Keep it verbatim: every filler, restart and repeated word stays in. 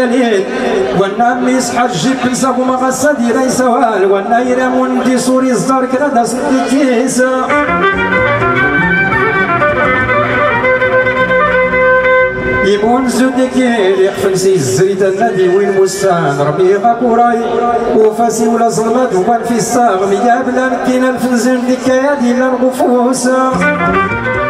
دليل وانا ميس حجي بنسابو ما غسادي ليس وال وانا يرمون دي سوري الزار كرادا سدي كيسا يمون زودكير يحفل سي الزريد النادي وين مستان ربي غاكوراي وفاسي ولا ظلمات وبان في الصاغ ميا بلا مكينا الفنزين ديك يا دي الغفوسه